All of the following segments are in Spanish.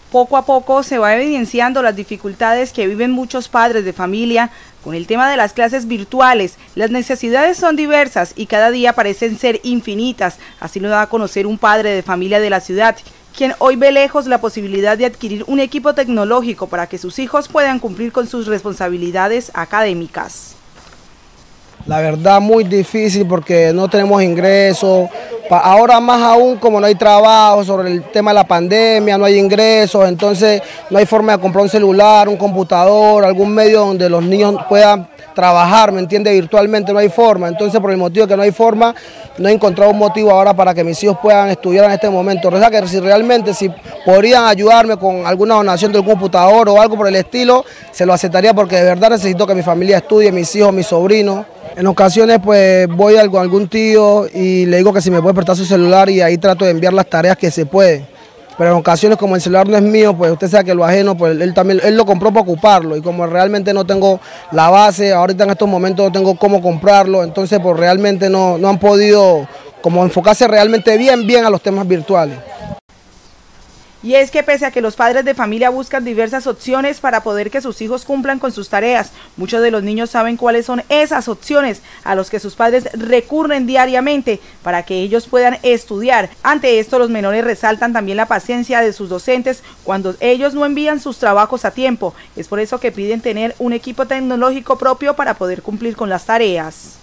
Poco a poco se va evidenciando las dificultades que viven muchos padres de familia con el tema de las clases virtuales. Las necesidades son diversas y cada día parecen ser infinitas, así lo da a conocer un padre de familia de la ciudad, quien hoy ve lejos la posibilidad de adquirir un equipo tecnológico para que sus hijos puedan cumplir con sus responsabilidades académicas. La verdad muy difícil porque no tenemos ingresos, ahora más aún como no hay trabajo, sobre el tema de la pandemia, no hay ingresos, entonces no hay forma de comprar un celular, un computador, algún medio donde los niños puedan trabajar, ¿me entiende? Virtualmente no hay forma, entonces por el motivo de que no hay forma, no he encontrado un motivo ahora para que mis hijos puedan estudiar en este momento. O sea que si podrían ayudarme con alguna donación del computador o algo por el estilo, se lo aceptaría porque de verdad necesito que mi familia estudie, mis hijos, mis sobrinos. En ocasiones pues voy a algún tío y le digo que si me puede prestar su celular y ahí trato de enviar las tareas que se pueden. Pero en ocasiones como el celular no es mío, pues usted sabe que lo ajeno, pues él lo compró para ocuparlo y como realmente no tengo la base, ahorita en estos momentos no tengo cómo comprarlo, entonces pues realmente no han podido como enfocarse realmente bien a los temas virtuales. Y es que pese a que los padres de familia buscan diversas opciones para poder que sus hijos cumplan con sus tareas, muchos de los niños saben cuáles son esas opciones a los que sus padres recurren diariamente para que ellos puedan estudiar. Ante esto, los menores resaltan también la paciencia de sus docentes cuando ellos no envían sus trabajos a tiempo. Es por eso que piden tener un equipo tecnológico propio para poder cumplir con las tareas.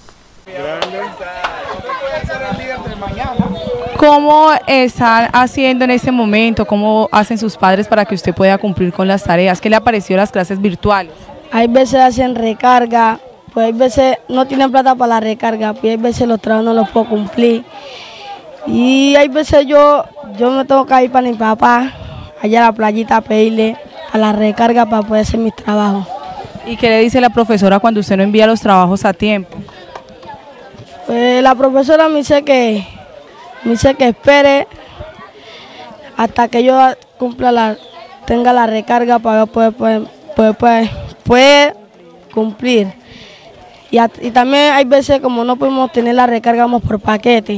¿Cómo están haciendo en este momento? ¿Cómo hacen sus padres para que usted pueda cumplir con las tareas? ¿Qué le ha parecido las clases virtuales? Hay veces hacen recarga, pues hay veces no tienen plata para la recarga, pues hay veces los trabajos no los puedo cumplir. Y hay veces yo me tengo que ir para mi papá, allá a la playita a pedirle a la recarga para poder hacer mis trabajos. ¿Y qué le dice la profesora cuando usted no envía los trabajos a tiempo? Pues la profesora me dice que espere hasta que yo tenga la recarga para poder cumplir. Y también hay veces como no podemos tener la recarga, vamos por paquetes,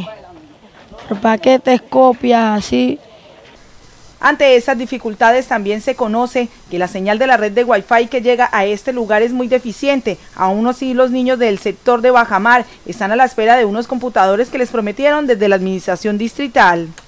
copias, así. Ante estas dificultades también se conoce que la señal de la red de Wi-Fi que llega a este lugar es muy deficiente. Aún así, los niños del sector de Bajamar están a la espera de unos computadores que les prometieron desde la administración distrital.